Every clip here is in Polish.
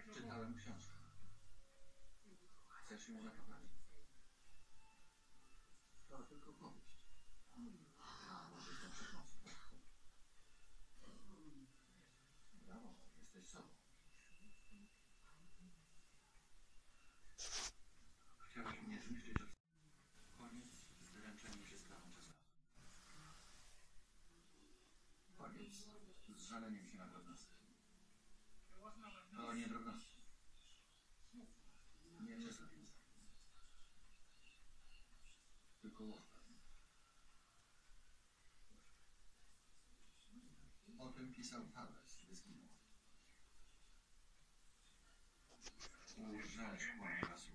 Czytałem książkę. Chcesz ją zakochać? To tylko powieść. Możesz to przekąsnąć. Brawo, jesteś sobą. Chciałaś mnie zniszczyć od... Koniec z dręczeniem się sprawą czasową. Koniec z żaleniem się na drobnostka. To nie drobnostki. Nie przesadzam. Tylko łowka. O tym pisał Fabres, gdy zginął. Łżesz, kłamie lasu.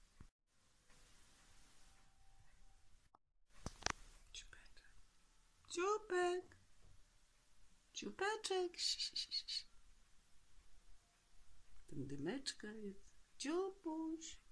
Dziubek, dziubeczek, ten dymeczka jest, dziubuś.